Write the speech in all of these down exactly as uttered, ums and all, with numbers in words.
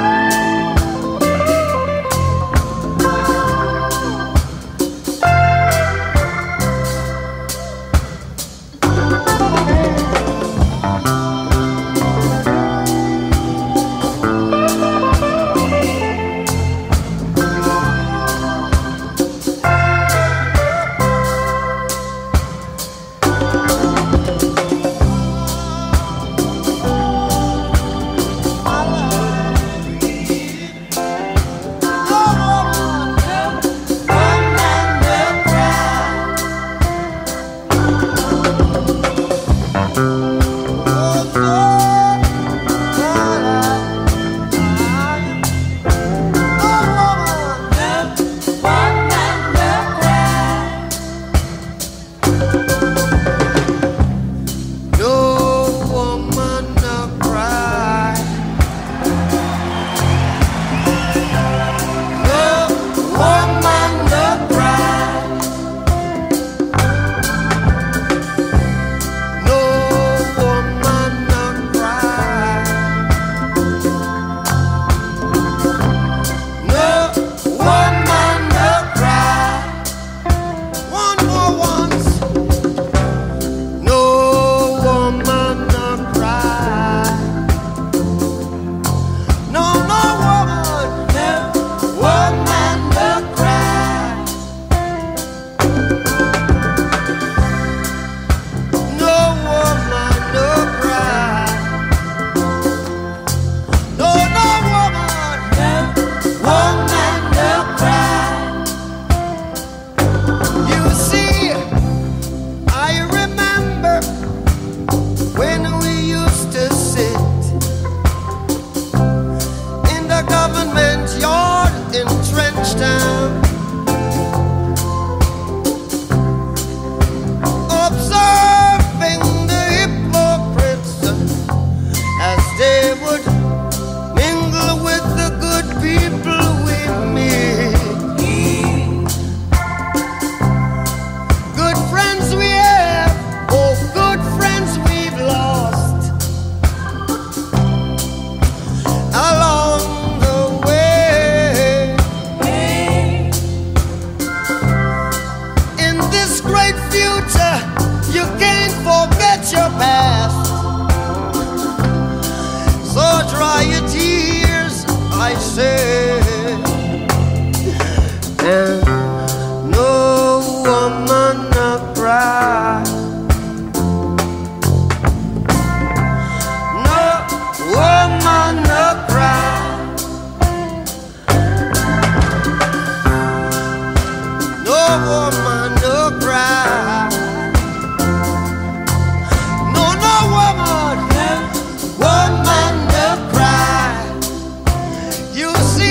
You see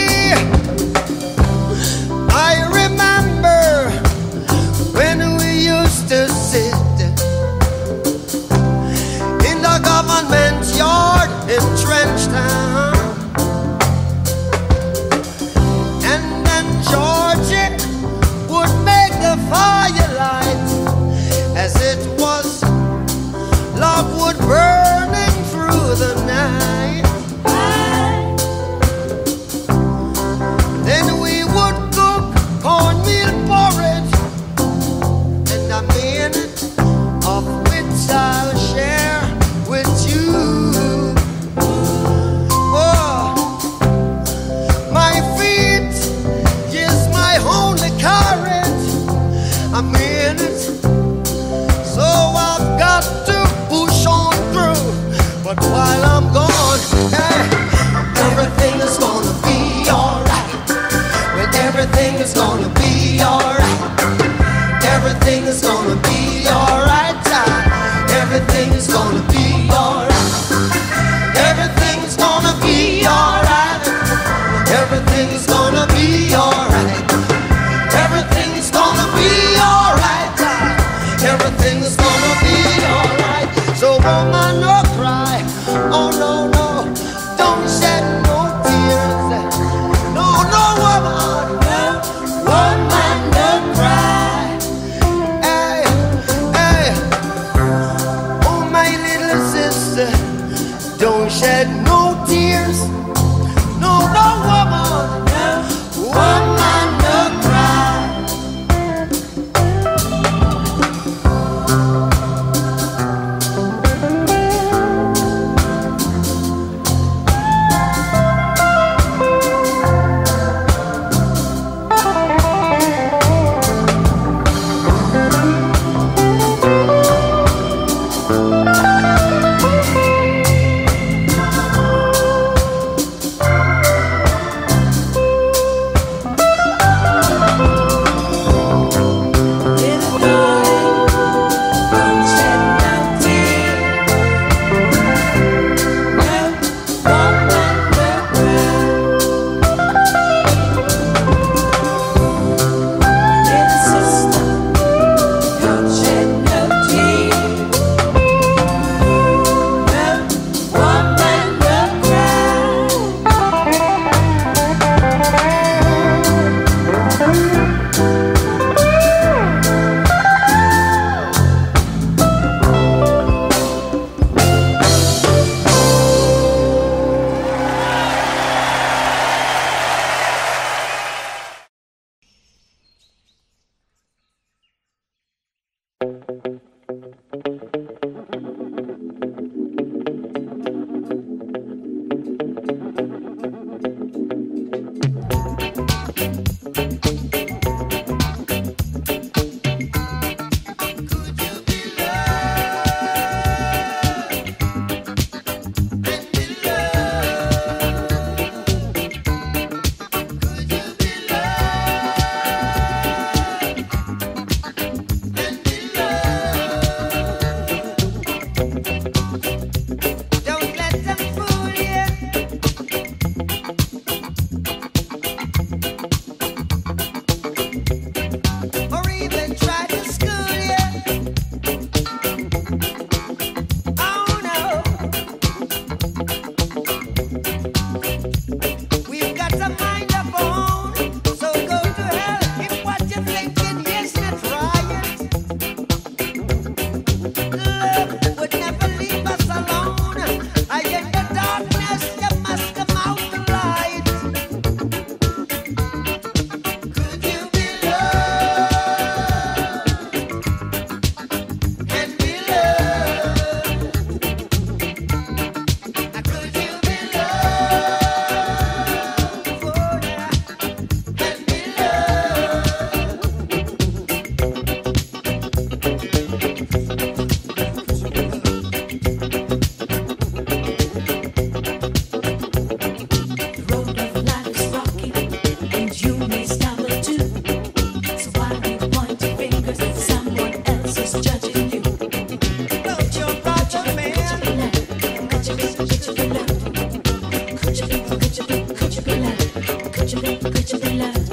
Could you be, could you be loved?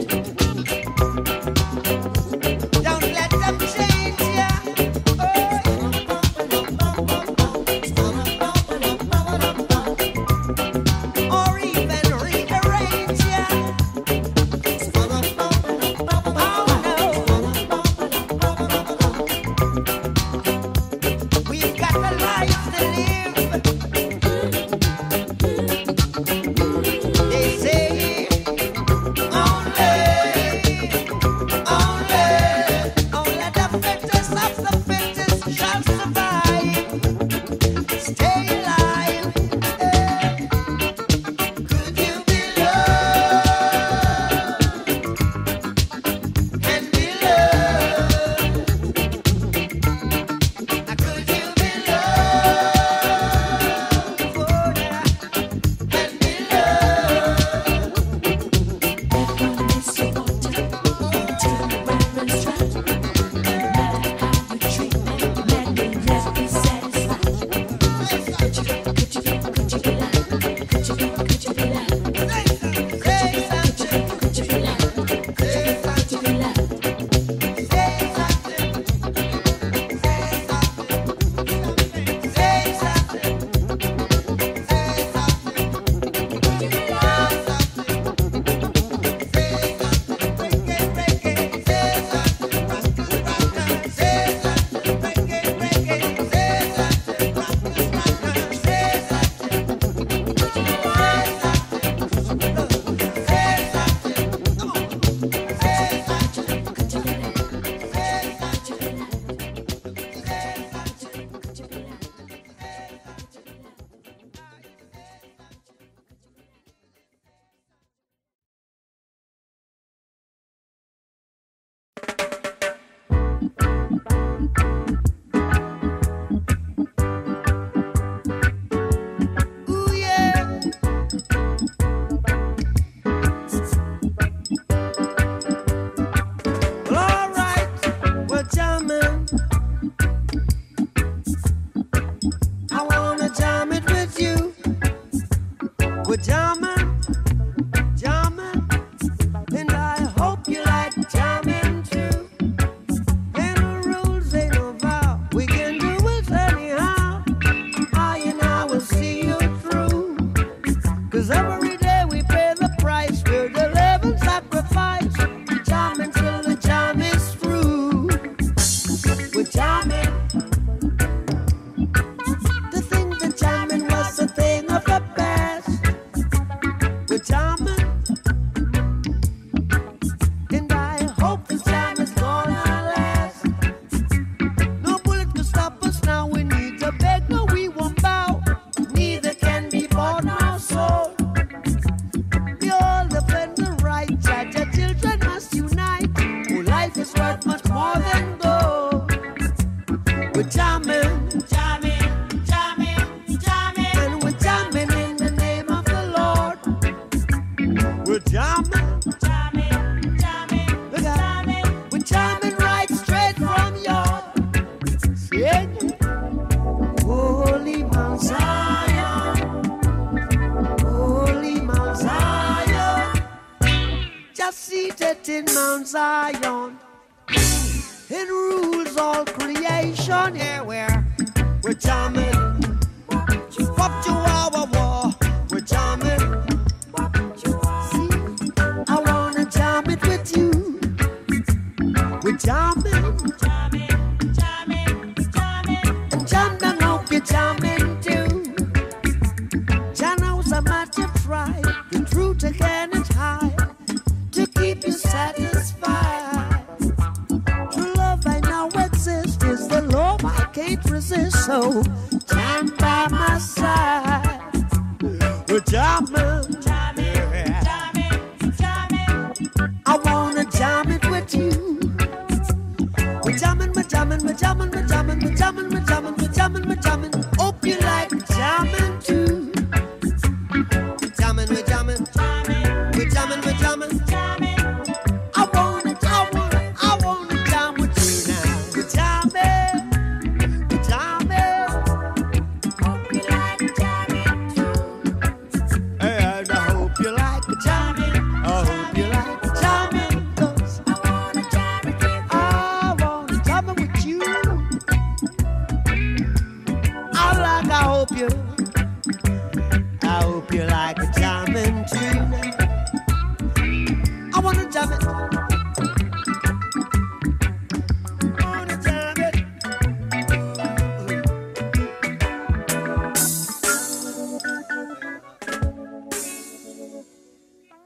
Don't let them change ya. Or even rearrange ya. Oh no. We've got a life to live. They say only, only, only the fittest of the fittest shall survive. Stay alive. Eh. Could you be loved and be loved? Could you be loved, oh yeah, and be loved? Everyone is so water till the right runs dry. No matter how you treat me, let me just be satisfied. Could you, could you, could you be loved? Could you, could you be loved? Say something, Could you be loved? say Could you be something, loved? say something, say something, say something, say something. Could you be loved? Say something, break it, break it, say something, rock it, rock it, say something, break it, break it, say something, rock it, rock it, say something. Could you be loved? Say something, come on, say something, Could you be loved? say Could you be loved? something, Could you be loved? ooh yeah. Well, all right, we're jamming. I wanna jam it with you. We're jamming, jamming, and I hope you like jamming too. Ain't no rules, ain't no vow. We can do it anyhow. I and I will see you through. 'Cause every day we pay the price. We're the living sacrifice. Jamming till the jam is through. We're jamming. To think that jamming was a thing of the past. We're jamming. And I hope this jam is gonna last. No bullet can stop us now. We need to beg, no, we won't bow. Neither can be bought nor sold. We all defend the right. Judge our children must unite. Oh, life is worth much more than gold. We're jamming, jamming, jamming, jamming, and we're jamming in the name of the Lord. We're jamming, jamming, jamming, look out, we're jamming right straight from your yeah. Holy Mount Zion, Holy Mount Zion, just seated in Mount Zion. It rules all creation. Yeah, we're we're jamming. What you are, war. We're jamming. See, I wanna jam it with you. We're jamming, jamming, jamming, jamming, and jam down, hope you're jamming too. Jah knows how much you try. The truth again is high to keep you satisfied. True love I know exists is the love I can't resist. So jam by my side. We're jamming, jamming, jamming, jamming. I wanna jam it with you. We're jamming, we're jamming, we're jamming, we're jamming, we're jamming, we're jamming, we're jamming, we're jamming. Hope you like jamming too. We're jamming, we're jamming, we're jamming, we're jamming. I wanna, I wanna, I wanna jam with you now. We're jamming, we're jamming. Hope you like jamming too. And I hope you like jamming.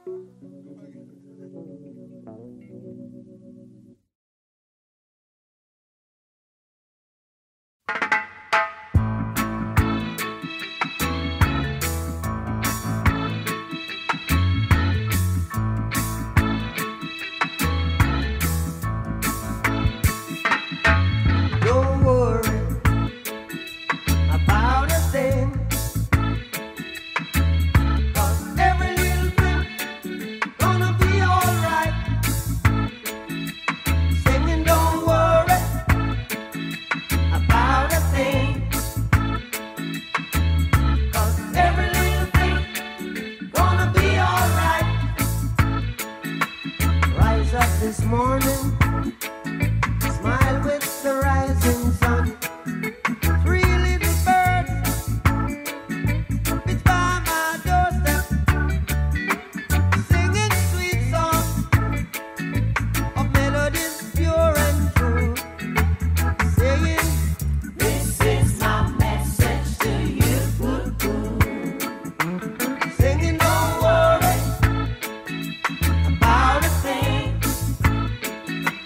Don't worry about a thing, 'cause every little thing gonna be alright. Singing, don't worry about a thing, 'cause every little thing gonna be alright. Rise up this morning, smile with the rising sun. Three little birds pitch by my doorstep, singing sweet songs of melodies pure and true, saying, "This is my message to you." Singing, don't worry about a thing,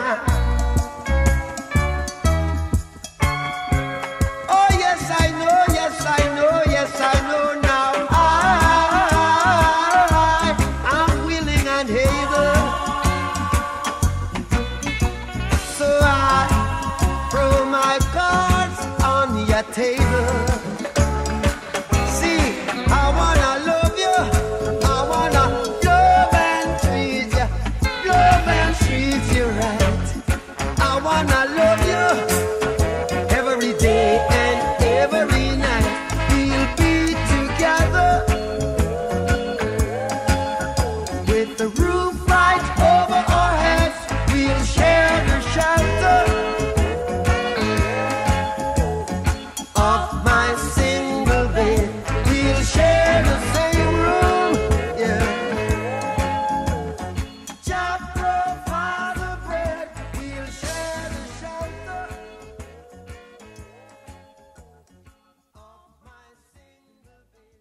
Oh yes, I know, yes, I know, yes, I know now. I, I'm willing and able. So I throw my cards on your table. See, I wanna love you. I wanna love and treat you. Love and treat you right. I wanna love you every day and every night. We'll be together with the roof right over our heads. We'll share the shelter of my single bed. We'll share the same room, yeah. Jah provide the bread. We'll share the shelter of my single bed.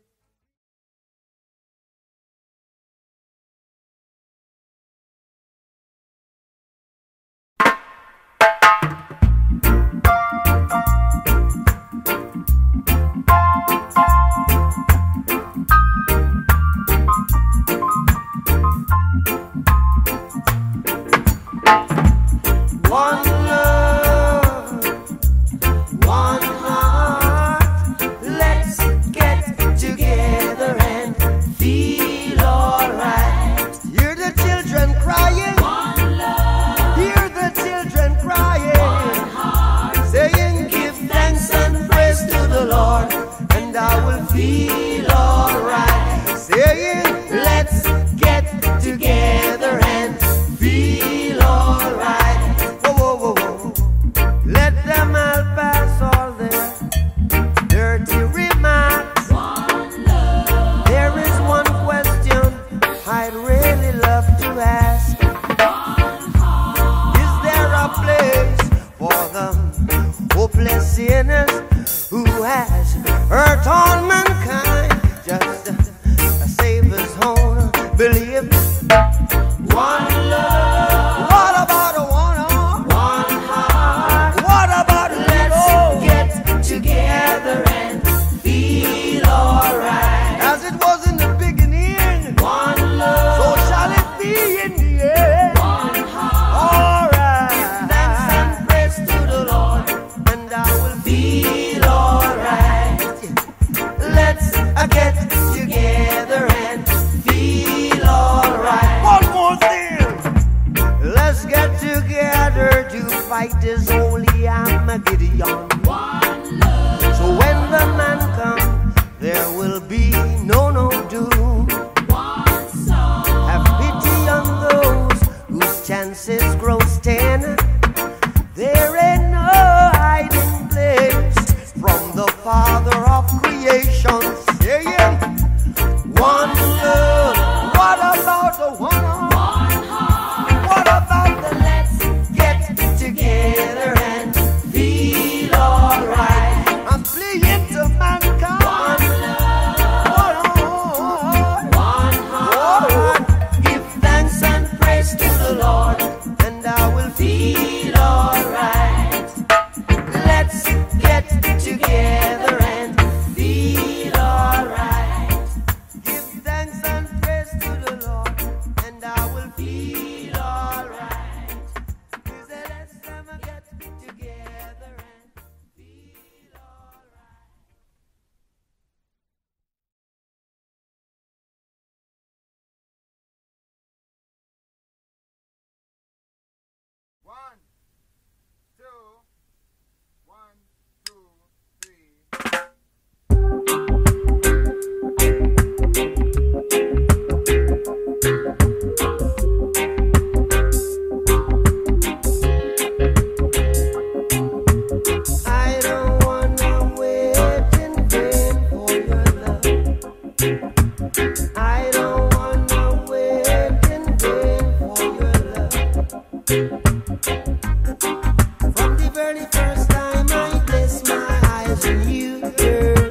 One love, one heart. Let's get together and feel alright. Hear the children crying. One love. Hear the children crying. One heart. Saying, give thanks and praise to the Lord, and I will feel alright. Saying, let's get together and feel alright. Whoa, whoa, whoa, whoa. Let them all pass all their dirty remarks. One love. There is one question I'd really love to ask. One heart. Is there a place for the hopeless sinners who has hurt all mankind? Just a, a Savior's own belief. One love. What about a one arm? One heart. What about let's get together and feel alright? As it was in the beginning. One love. So shall it be in the end. One heart. Alright. Give thanks and praise to the Lord, and I will feel alright. Let's uh, get together and feel alright. One more thing. Let's get together to fight this holy Armageddon. One love. So when the man comes, there will be no no doom. One song. Have pity on those whose chances grow ten. There ain't no hiding place from the Father of creation. Saying, one love. What about the one arm? One heart. What about the let's get together and feel alright? I'm pleading to mankind. One love. One heart. Give thanks and praise to the Lord, and I will feel alright. Let's get together and feel alright. Give thanks and praise to the Lord, and I will feel alright. Is the last time I get together and feel alright. One, two, one, two, three. I don't wanna wait in vain for your love. I don't wanna wait in vain for your love. From the very first time I place my eyes on you, girl,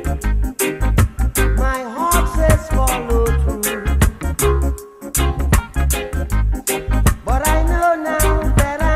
my heart says follow through. But I know now that I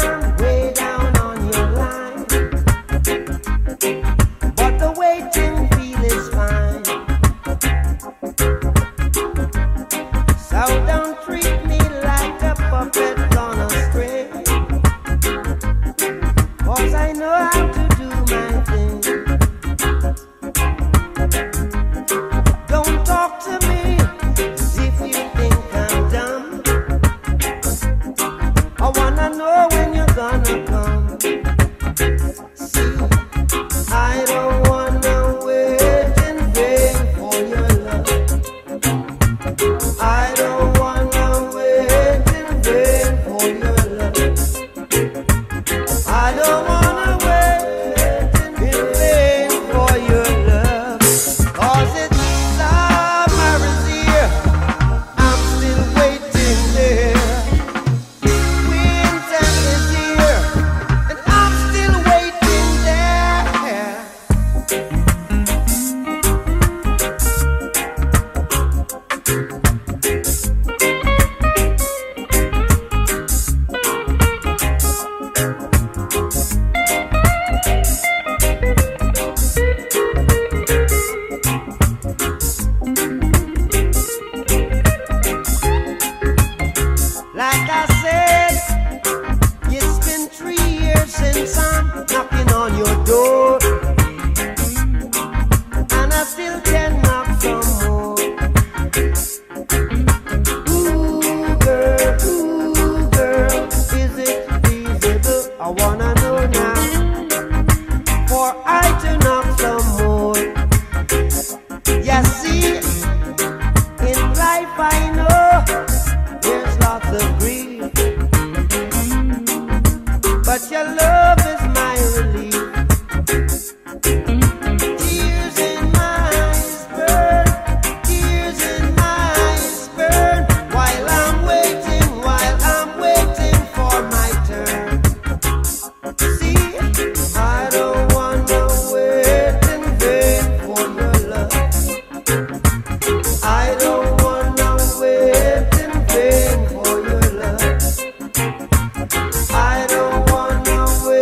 know when you're gonna come. See, I don't wanna wait in vain for your love. I don't wanna wait in vain for your love. I don't wanna wait in vain for your love. 'Cause it's summer is here, I'm still waiting there. Winter is here, and I'm still waiting there. Like I said, it's been three years since I'm knocking on your door, and I still can knock some more. Ooh, girl, ooh, girl, is it feasible? I wanna know now, for I to knock some more. You see, in life I know there's lots of grief, but your love is my relief. Tears in my eyes burn, tears in my eyes burn, while I'm waiting, while I'm waiting for my turn. See, I don't wanna wait in vain for your love. I don't wanna wait in vain for your love. I don't wanna wait.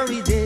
every day.